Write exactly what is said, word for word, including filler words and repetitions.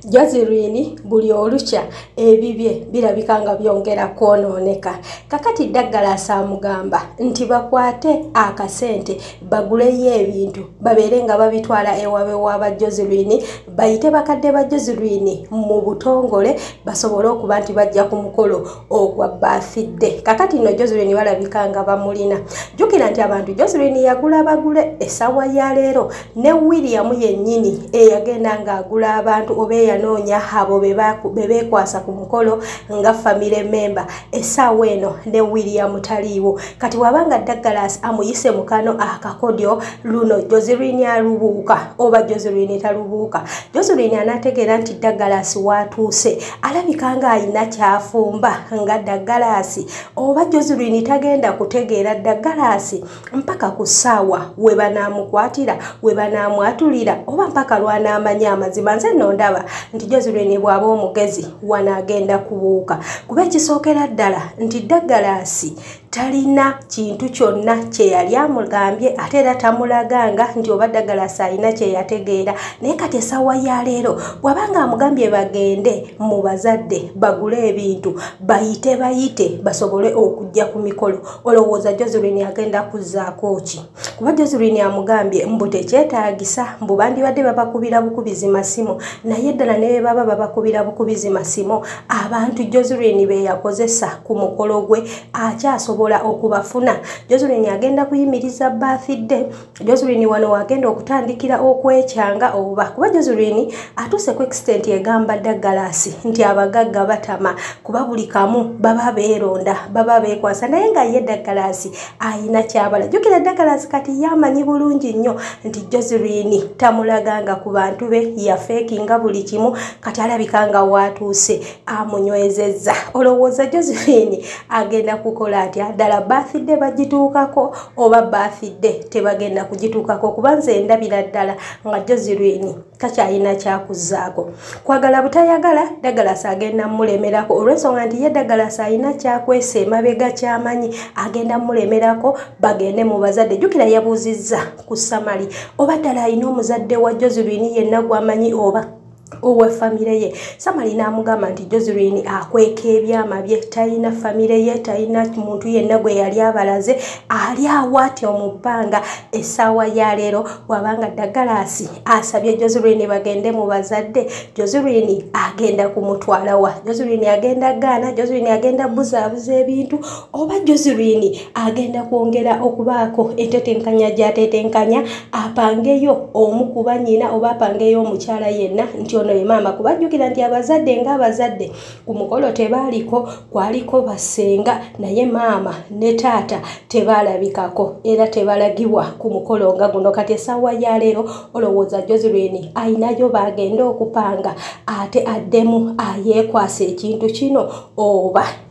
Joseline buli olukya ebibye birabika nga byongera kwonooneka. Kakati Douglas amugamba nti bakwate akasente baguleyo ebintu babeere nga babitwala ewabe waba Joseline bayite bakadde ba Joseline mu butongole basobole okuba nti bajja ku mukolo ogwa birthday. Kakati no Joseline balabika nga bamulina. Jukira nti abantu Joseline yagula bagule esawa ya leero ne William yennyini eyagenda nga agula abantu obe yanoonya abo bebekwasa ku mukolo nga family member esawa eno ne William taliiwo. Kati wabanga Douglas amuyise mukano akakodyo luno Joseline alubuuka oba Joseline talubuuka. Joseline anategeera nti Douglas watuuse alabika nga ayina kyafumba nga Douglas oba Joseline tagenda kutegeera Douglas mpaka ku ssaawa we banaamukwatira we banaamwatulira oba mpaka lwanaamanya amazima. Nze nno ndaba nti Joseline bw'aba omugezi wanaagenda kubuuka kuba ekisookera ddala nti Douglas talina kintu kyonna kye yali amugambye ate era tamulaganga nti oba Douglas alina kye yategeera. Naye kati essaawa ya leero bw'abanga amugambye bagende mu bazadde bagule ebintu bayite bayite basobole okujja ku mikolo, olowooza Joseline agenda kuzzaako ki? Kuba Joseline amugambye mbu tekyetaagisa mbu bandibadde babakubira bukubizi masimu naye ddala ne baba babakubira bukubizi masimu abantu Joseline be yakozesa ku mukolo gwe akyasobola okubafuna. Joseline agenda kuyimiriza birthday. Joseline wano agenda okutandikira okwekyanga oba kuba Joseline atuse ku extent egamba Douglas nti abagagga batama kuba buli kamu baba beeronda baba beekwasa naye nga ye Douglas ayina kyabala. Jukira Douglas kati yamanyi bulungi nnyo nti Joseline tamulaganga ku bantu be yafeekinga buli kimu kati alabika nga watuuse amunywezezza. Olowooza Joseline agenda kukola atya? Ddala birthday bagituukako oba birthday tebagenda kugituukako? Kuba nze ndabira ddala nga Joseline takyalina kyakuzzaako. Kwagala butayagala Douglas agenda mulemerako olw'ensonga nti ye Douglas alina kyakwesa emabega kyamanyi agenda mulemerako bagende mu bazadde. Jukira yabuuzizza ku Samali oba ddala alina omuzadde wa Joseline yenna gwamanyi oba owe famire ye. Samali n'amugamba nti Joseline akweka ebyama bye talina famire ye talina muntu yenna gwe yali abalaze ali awati omubbanga. Essaawa ya leero wabanga Douglas asabye Joseline bagende mu bazadde Joseline agenda kumutwala wa? Joseline agenda gaana? Joseline agenda buzaabuza ebintu oba Joseline agenda kwongera okubaako entetenkanya gy'atetenkanya apangeyo omu ku bannyina oba apangeyo omukyala yenna nti ono ye maama? Kuba jjukira nti abazadde ng'abazadde ku mukolo tebaaliko, kwaliko basenga naye maama ne taata tebaalabikako era tebalagibwa ku mukolo nga guno. Kati essaawa ya leero olowooza Joseline ayinayo bagenda okupanga ate addemu ayeekwasa ekintu kino oba